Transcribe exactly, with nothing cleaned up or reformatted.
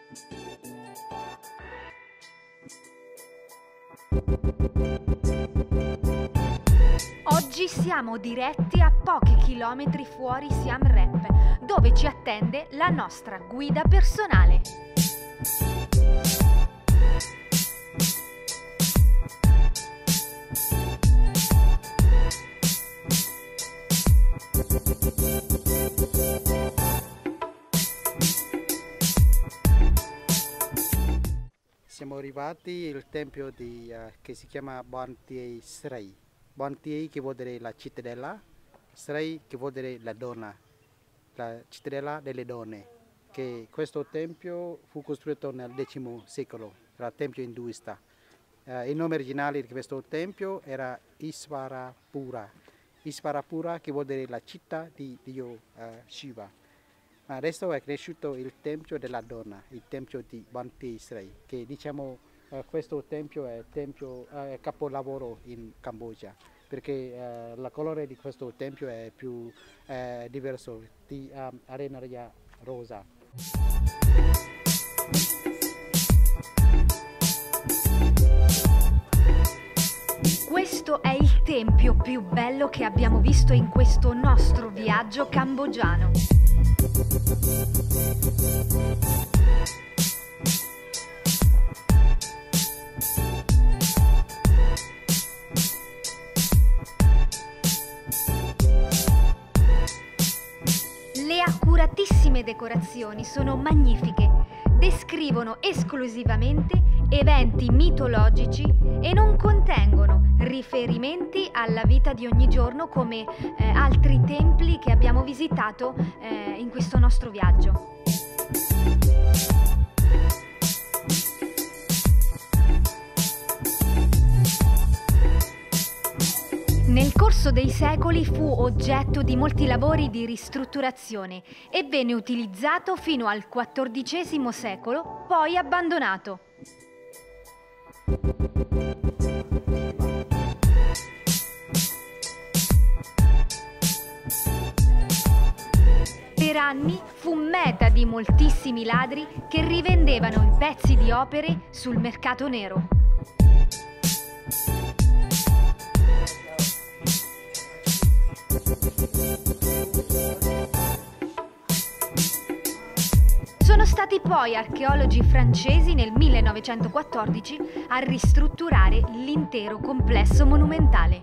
Oggi siamo diretti a pochi chilometri fuori Siam Reap, dove ci attende la nostra guida personale. Siamo arrivati al tempio di, uh, che si chiama Bantiei Srei. Bantiei che vuol dire la cittadella, Srei che vuol dire la donna, la cittadella delle donne. Che questo tempio fu costruito nel X secolo, era il tempio induista. Uh, il nome originale di questo tempio era Isvarapura. Isvarapura che vuol dire la città di Dio uh, Shiva. Ma adesso è cresciuto il tempio della donna, il tempio di Bantiei Srei, che diciamo uh, questo tempio è tempio uh, capolavoro in Cambogia, perché uh, la colore di questo tempio è più uh, diverso, di um, arenaria rosa. Questo è il tempio più bello che abbiamo visto in questo nostro viaggio cambogiano. Le accuratissime decorazioni sono magnifiche, descrivono esclusivamente eventi mitologici e non contengono riferimenti alla vita di ogni giorno come eh, altri templi che abbiamo visitato eh, in questo nostro viaggio. Nel corso dei secoli fu oggetto di molti lavori di ristrutturazione e venne utilizzato fino al quattordicesimo secolo, poi abbandonato. Per anni fu meta di moltissimi ladri che rivendevano i pezzi di opere sul mercato nero. Sono stati poi archeologi francesi nel millenovecentoquattordici a ristrutturare l'intero complesso monumentale.